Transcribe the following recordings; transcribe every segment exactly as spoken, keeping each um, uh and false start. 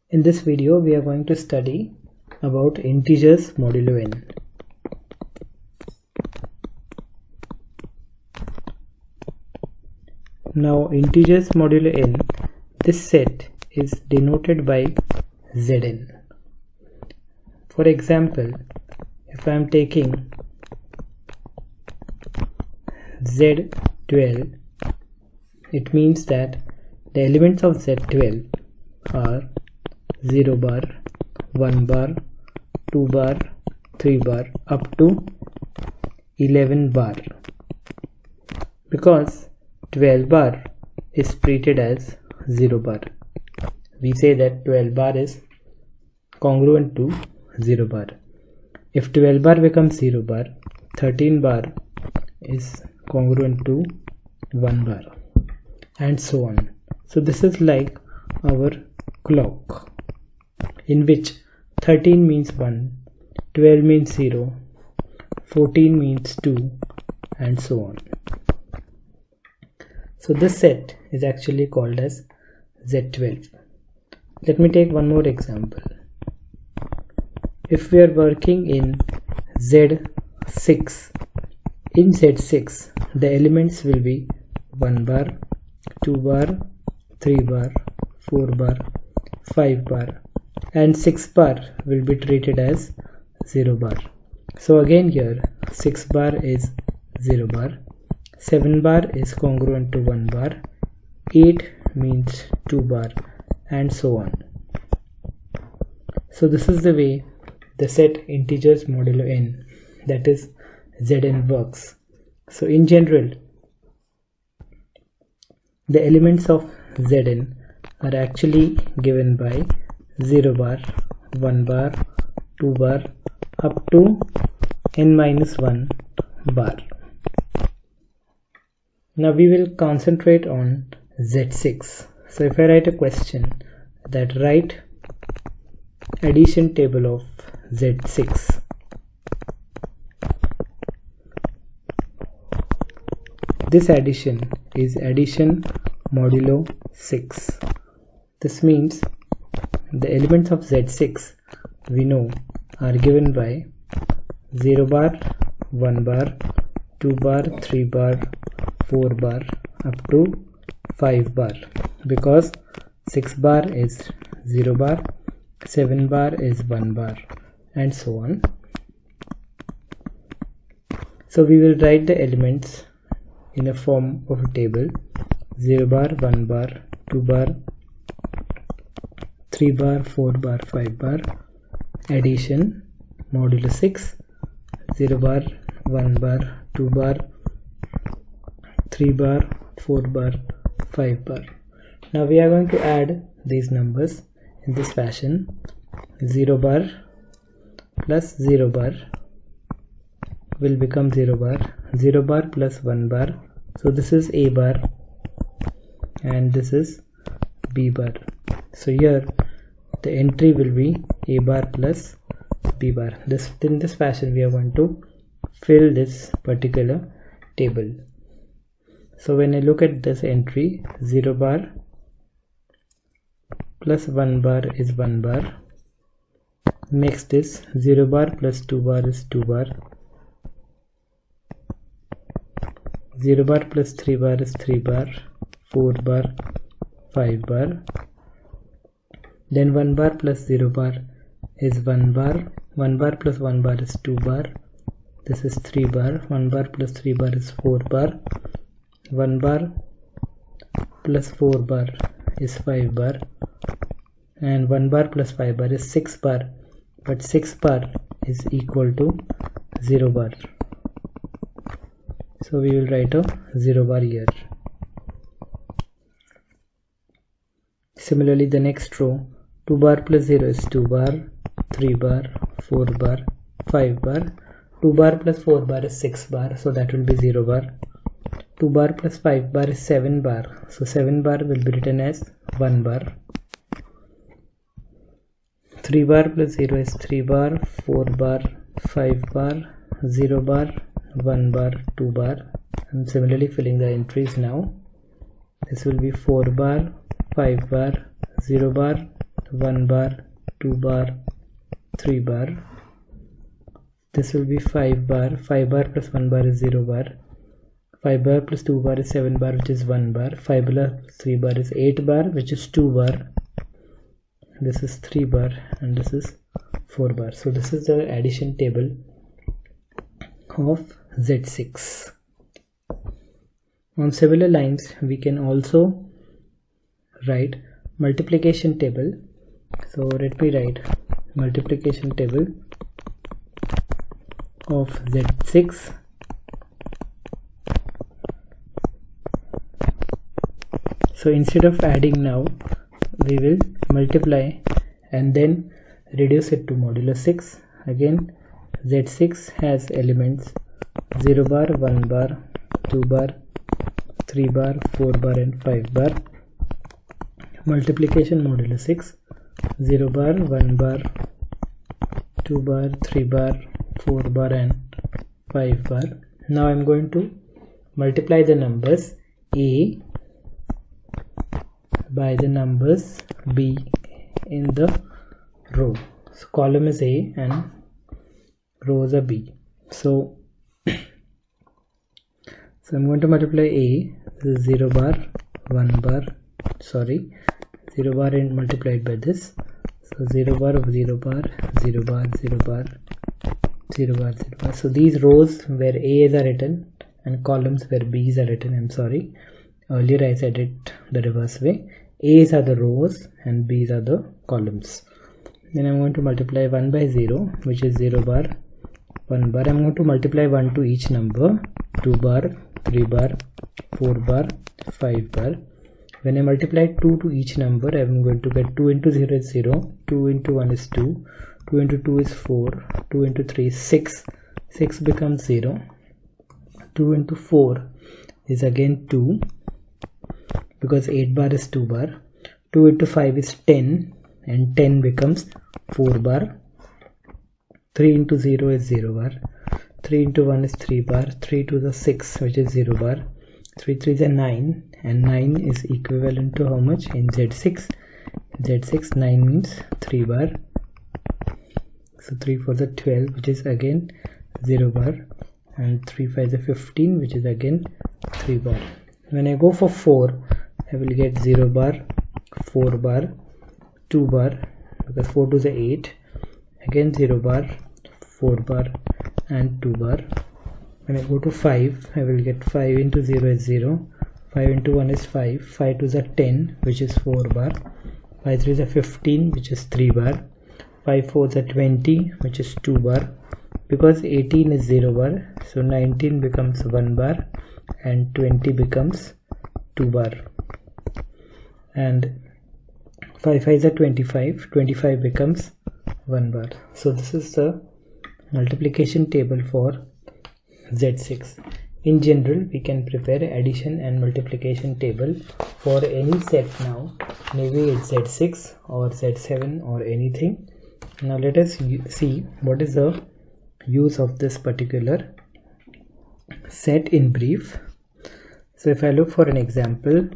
In this video, we are going to study about integers modulo n. Now, integers modulo n, this set is denoted by Zn. For example, if I am taking Z twelve, it means that the elements of Z twelve are zero bar, one bar, two bar, three bar up to eleven bar, because twelve bar is treated as zero bar. We say that twelve bar is congruent to zero bar. If twelve bar becomes zero bar, thirteen bar is congruent to one bar, and so on. So this is like our clock, in which thirteen means one, twelve means zero, fourteen means two, and so on. So this set is actually called as Z twelve. Let me take one more example. If we are working in Z six, in Z six the elements will be one bar, two bar, three bar, four bar, five bar, and six bar will be treated as zero bar. So again here six bar is zero bar, seven bar is congruent to one bar, eight means two bar, and so on. So this is the way the set integers modulo n, that is Zn, works. So in general, the elements of Zn are actually given by zero bar, one bar, two bar up to n minus one bar. Now we will concentrate on Z six. So if I write a question that write addition table of Z six, this addition is addition modulo six. This means the elements of Z six we know are given by zero bar, one bar, two bar, three bar, four bar up to five bar, because six bar is zero bar, seven bar is one bar, and so on. So we will write the elements in a form of a table: zero bar, one bar, two bar, three bar, four bar, five bar, addition modulo six, zero bar, one bar, two bar, three bar, four bar, five bar. Now we are going to add these numbers in this fashion: zero bar plus zero bar will become zero bar, zero bar plus one bar, so this is A bar and this is B bar. So here the entry will be A bar plus B bar. This in this fashion we are going to fill this particular table. So when I look at this entry, zero bar plus one bar is one bar. Next is zero bar plus two bar is two bar. zero bar plus three bar is three bar, four bar, five bar. Then one bar plus zero bar is one bar, one bar plus one bar is two bar. This is three bar, one bar plus three bar is four bar. one bar plus four bar is five bar, and one bar plus five bar is six bar, but six bar is equal to zero bar. So we will write a zero bar here. Similarly, the next row, two bar plus zero is two bar, three bar, four bar, five bar. two bar plus four bar is six bar, so that will be zero bar. two bar plus five bar is seven bar, so seven bar will be written as one bar. three bar plus zero is three bar, four bar, five bar, zero bar, one bar, two bar. I'm similarly filling the entries now. This will be four bar, five bar, zero bar, one bar, two bar, three bar. This will be five bar. five bar plus one bar is zero bar. five bar plus two bar is seven bar, which is one bar. five bar plus three bar is eight bar, which is two bar. This is three bar and this is four bar. So this is the addition table of Z six. On similar lines, we can also write multiplication table. So let me write multiplication table of Z six So instead of adding now, we will multiply and then reduce it to modulo six. Again, Z six has elements zero bar, one bar, two bar, three bar, four bar and five bar. Multiplication modulo six, zero bar, one bar, two bar, three bar, four bar and five bar. Now I am going to multiply the numbers A by the numbers B in the row. So column is A and rows are B. So, so I'm going to multiply A. This is zero bar, one bar, sorry, zero bar and multiplied by this. So zero bar of zero bar, zero bar, zero bar, zero bar, zero bar. So these rows where A's are written and columns where B's are written. I'm sorry. Earlier I said it the reverse way. A's are the rows and B's are the columns. Then I'm going to multiply one by zero, which is zero bar, one bar. I'm going to multiply one to each number, two bar, three bar, four bar, five bar. When I multiply two to each number, I'm going to get two into zero is zero, two into one is two, two into two is four, two into three is six, six becomes zero, two into four is again two, because eight bar is two bar, two into five is ten and ten becomes four bar, three into zero is zero bar, three into one is three bar, three to the six, which is zero bar, three three is a nine and nine is equivalent to how much in Z six? Z six, nine means three bar, so three four is a twelve, which is again zero bar, and three five is a fifteen, which is again three bar. When I go for four, I will get zero bar, four bar, two bar, because four to the eight, again zero bar, four bar and two bar. When I go to five, I will get five into zero is zero, five into one is five, five to the ten, which is four bar, five three is a fifteen, which is three bar, five four is a twenty, which is two bar. Because eighteen is zero bar, so nineteen becomes one bar and twenty becomes two bar. And five five is a twenty-five, twenty-five becomes one bar. So this is the multiplication table for Z six. In general, we can prepare addition and multiplication table for any set now, maybe it's Z six or Z seven or anything. Now let us see what is the use of this particular set in brief. So if I look for an example,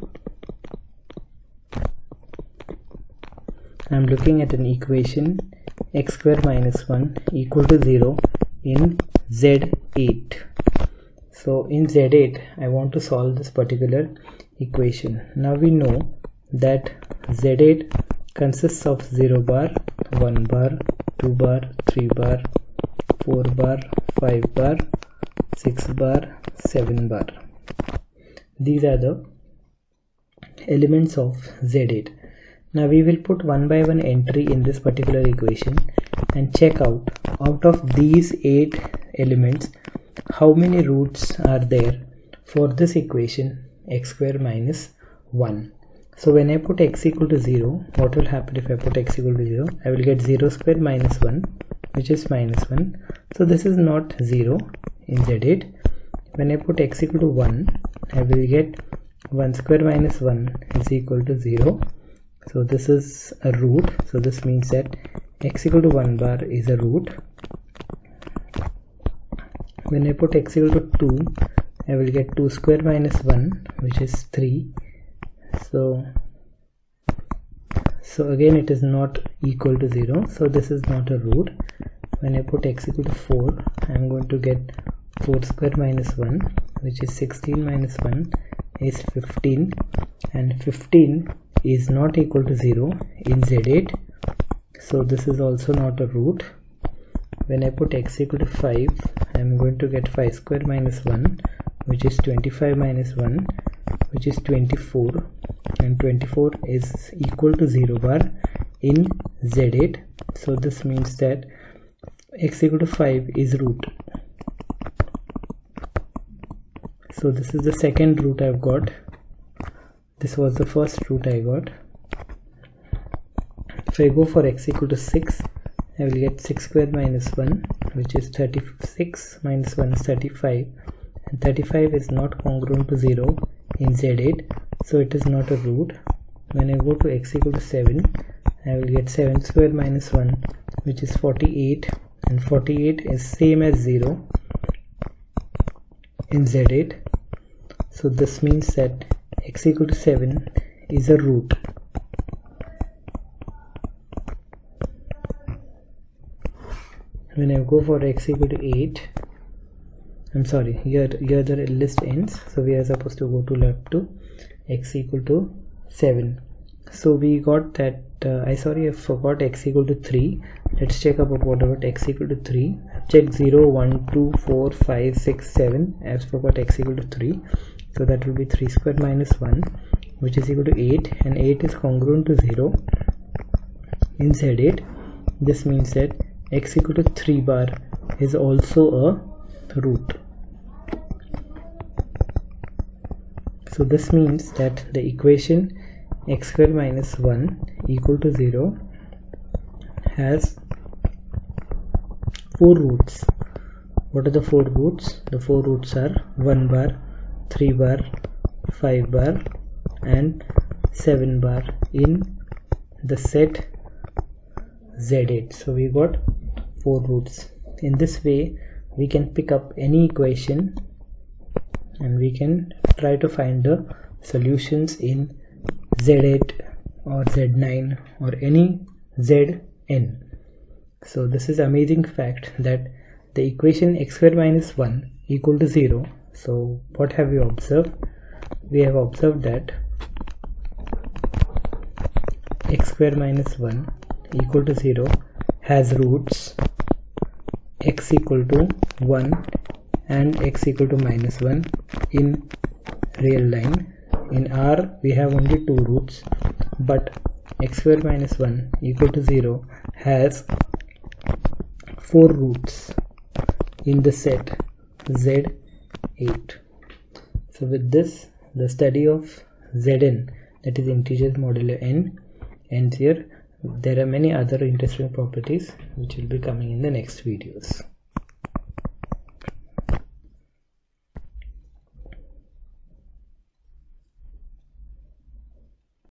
I am looking at an equation x square minus one equal to zero in Z eight. So in Z eight, I want to solve this particular equation. Now we know that Z eight consists of zero bar, one bar, two bar, three bar, four bar, five bar, six bar, seven bar. These are the elements of Z eight. Now we will put one by one entry in this particular equation and check out out of these eight elements how many roots are there for this equation x square minus one. So when I put x equal to zero, what will happen if I put x equal to zero? I will get zero square minus one, which is minus one. So this is not zero in Z eight. When I put x equal to one, I will get one square minus one is equal to zero. So this is a root. So this means that x equal to one bar is a root. When I put x equal to two, I will get two square minus one, which is three. So so again it is not equal to zero, so this is not a root. When I put x equal to four, I am going to get four square minus one, which is sixteen minus one is fifteen, and fifteen is not equal to zero in Z eight, so this is also not a root. When I put x equal to five, I am going to get five square minus one, which is twenty-five minus one, which is twenty-four, and twenty-four is equal to zero bar in Z eight, so this means that x equal to five is root. So this is the second root I've got. This was the first root I got. If I go for x equal to six, I will get six square minus one, which is thirty-six minus one is thirty-five, and thirty-five is not congruent to zero in Z eight, so it is not a root. When I go to x equal to seven, I will get seven square minus one, which is forty-eight, and forty-eight is same as zero in Z eight, so this means that x equal to seven is a root. When I go for x equal to eight, I'm sorry, here, here the list ends, so we are supposed to go to left to x equal to seven. So we got that, uh, I sorry I forgot x equal to three. Let's check about what about x equal to three. I've checked zero, one, two, four, five, six, seven. I've forgot x equal to three. So that will be three square minus one, which is equal to eight, and eight is congruent to zero in Z eight. This means that x equal to three bar is also a root. So this means that the equation x square minus one equal to zero has four roots. What are the four roots? The four roots are one bar, three bar, five bar, and seven bar in the set Z eight. So we got four roots. In this way we can pick up any equation and we can try to find the solutions in Z eight or Z nine or any Z n. So this is amazing fact that the equation x square minus one equal to zero. So what have we observed? We have observed that x square minus one equal to zero has roots x equal to one and x equal to minus one in real line. In R we have only two roots, but x square minus one equal to zero has four roots in the set Z eight. So with this, the study of Zn, that is integers modulo n, ends here. There are many other interesting properties which will be coming in the next videos.